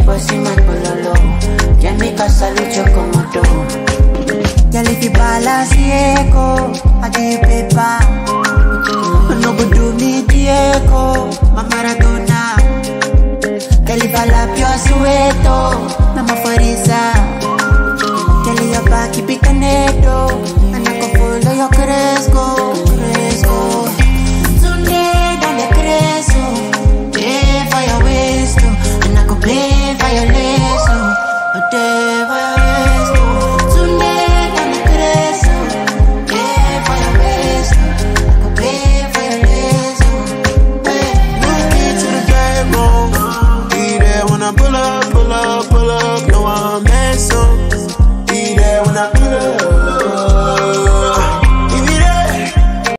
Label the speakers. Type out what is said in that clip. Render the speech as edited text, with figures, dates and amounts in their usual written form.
Speaker 1: pues si mal pololo. Y en mi casa lucho como tú.
Speaker 2: Ya le fi palasieko, adi pepa. No go do me Diego, ma Maradona. Que li fa la più sueto, mama Farisa. Que li ya pa ki picanedo, anako follow yo cresco.